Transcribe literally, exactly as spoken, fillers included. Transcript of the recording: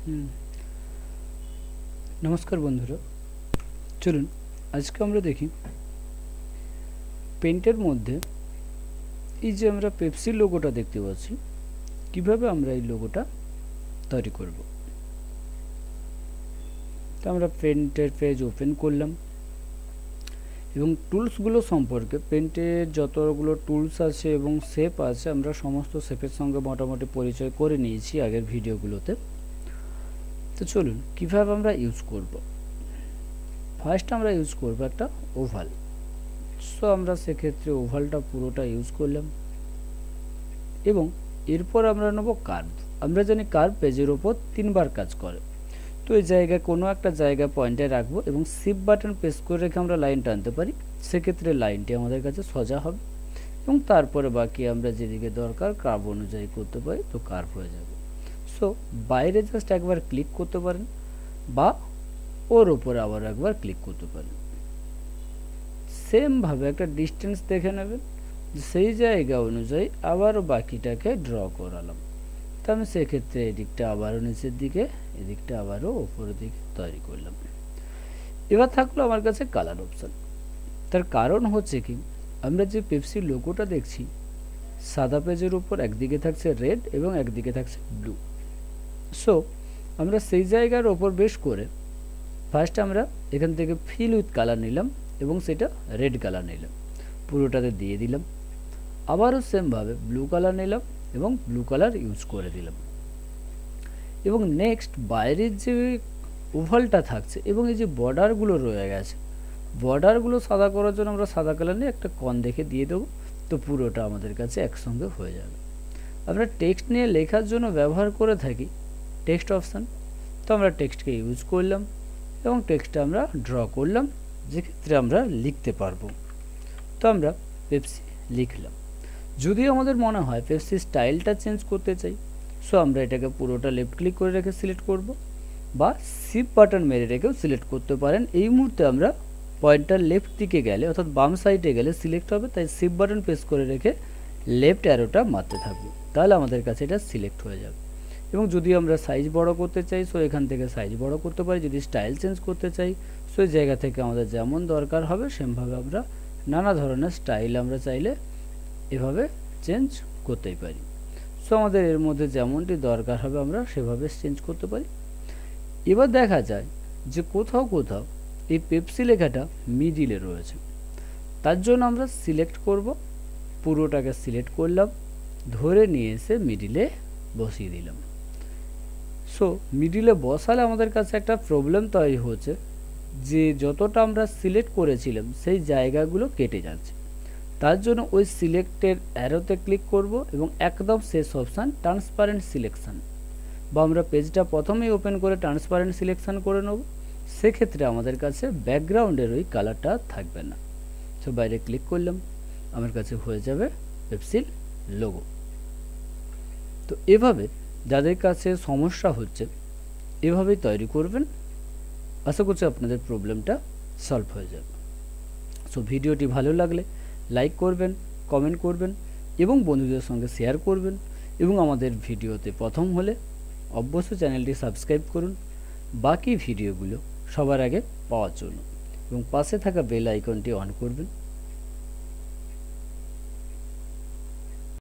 হুম নমস্কার বন্ধুরা, চলুন আজকে আমরা দেখি পেন্টের মধ্যে এই যে আমরা পেপসি লোগোটা দেখতে পাচ্ছি, কিভাবে আমরা এই লোগোটা তৈরি করব। তো আমরা পেন্টের পেজ ওপেন করলাম এবং টুলসগুলো সম্পর্কে, পেন্টের যতগুলো টুলস আছে এবং শেপ আছে, আমরা সমস্ত শেপের সঙ্গে মোটামুটি পরিচয় করে নিয়েছি আগের ভিডিওগুলোতে। তো চলুন কিভাবে আমরা ইউজ করব। ফার্স্ট আমরা ইউজ করব একটা ওভাল। সো আমরা সেক্ষেত্রে ওভালটা পুরোটা ইউজ করলাম এবং এরপর আমরা নেব কার্ভ। আমরা জানি কার্ভ পেজের ওপর তিনবার কাজ করে। তো এই জায়গায় কোনো একটা জায়গায় পয়েন্টে রাখবো এবং শিফট বাটন প্রেস করে রেখে আমরা লাইন টানতে পারি। সেক্ষেত্রে লাইনটি আমাদের কাছে সোজা হবে এবং তারপরে বাকি আমরা যেদিকে দরকার কার্ভ অনুযায়ী করতে পারি, তো কার্ভ হয়ে যাবে। সো বাইরে জাস্ট একবার ক্লিক করতে পারেন বা ওর উপরে আবার একবার ক্লিক করতে পারেন। সেমভাবে একটা ডিস্টেন্স দেখে নেবেন, সেই জায়গা অনুযায়ী আবারও বাকিটাকে ড্র করালাম। তো আমি সেক্ষেত্রে এদিকটা আবারও নিচের দিকে, এদিকটা আবারও ওপরের দিকে তৈরি করলাম। এবার থাকলো আমার কাছে কালার অপশান। তার কারণ হচ্ছে কি, আমরা যে পেপসি লোগোটা দেখছি সাদা পেজের উপর একদিকে থাকছে রেড এবং একদিকে থাকছে ব্লু। সো আমরা সেই জায়গার ওপর বেশ করে ফার্স্ট আমরা এখান থেকে ফিল উইথ কালার নিলাম এবং সেটা রেড কালার নিলাম, পুরোটাতে দিয়ে দিলাম। আবারও সেমভাবে ব্লু কালার নিলাম এবং ব্লু কালার ইউজ করে দিলাম। এবং নেক্সট বাইরের যে ওভালটা থাকছে এবং এই যে বর্ডারগুলো রয়ে গেছে, বর্ডারগুলো সাদা করার জন্য আমরা সাদা কালার নিয়ে একটা কন দেখে দিয়ে দেবো। তো পুরোটা আমাদের কাছে একসঙ্গে হয়ে যাবে। আমরা টেক্সট নিয়ে লেখার জন্য ব্যবহার করে থাকি টেক্সট অপশান। তো আমরা টেক্সটকে ইউজ করলাম এবং টেক্সটটা আমরা ড্র করলাম, যেক্ষেত্রে আমরা লিখতে পারবো। তো আমরা পেপসি লিখলাম। যদি আমাদের মনে হয় পেপসি স্টাইলটা চেঞ্জ করতে চাই, সো আমরা এটাকে পুরোটা লেফট ক্লিক করে রেখে সিলেক্ট করব বা শিফট বাটন মেরে রেখেও সিলেক্ট করতে পারেন। এই মুহূর্তে আমরা পয়েন্টার লেফট দিকে গেলে অর্থাৎ বাম সাইডে গেলে সিলেক্ট হবে, তাই শিফট বাটন প্রেস করে রেখে লেফট অ্যারোটা মারতে থাকবো, তাহলে আমাদের কাছে এটা সিলেক্ট হয়ে যাবে। এবং যদি আমরা সাইজ বড় করতে চাই, সো এখান থেকে সাইজ বড় করতে পারি। যদি স্টাইল চেঞ্জ করতে চাই, সো এই জায়গা থেকে আমাদের যেমন দরকার হবে সেমভাবে আমরা নানা ধরনের স্টাইল আমরা চাইলে এভাবে চেঞ্জ করতেই পারি। সো আমাদের এর মধ্যে যেমনটি দরকার হবে আমরা সেভাবে চেঞ্জ করতে পারি। এবার দেখা যায় যে কোথাও কোথাও এই পেপসি লেখাটা মিডিলে রয়েছে, তার জন্য আমরা সিলেক্ট করব, পুরোটাকে সিলেক্ট করলাম, ধরে নিয়ে এসে মিডিলে বসিয়ে দিলাম। সো মিডিলে বসালে আমাদের কাছে একটা প্রবলেম তৈরি হচ্ছে যে যতটা আমরা সিলেক্ট করেছিলাম সেই জায়গাগুলো কেটে যাচ্ছে। তার জন্য ওই সিলেক্টের অ্যারোতে ক্লিক করব এবং একদম শেষ অপশান ট্রান্সপারেন্ট সিলেকশান, বা আমরা পেজটা প্রথমেই ওপেন করে ট্রান্সপারেন্ট সিলেকশান করে নেব। সেক্ষেত্রে আমাদের কাছে ব্যাকগ্রাউন্ডের ওই কালারটা থাকবে না। সো বাইরে ক্লিক করলাম, আমার কাছে হয়ে যাবে পেপসির লোগো। তো এভাবে যাদের কাছে সমস্যা হচ্ছে এভাবেই তৈরি করবেন। আশা করছি আপনাদের প্রবলেমটা সলভ হয়ে যাবে। সো ভিডিওটি ভালো লাগলে লাইক করবেন, কমেন্ট করবেন এবং বন্ধুদের সঙ্গে শেয়ার করবেন। এবং আমাদের ভিডিওতে প্রথম হলে অবশ্যই চ্যানেলটি সাবস্ক্রাইব করুন বাকি ভিডিওগুলো সবার আগে পাওয়ার জন্য, এবং পাশে থাকা বেল আইকনটি অন করবেন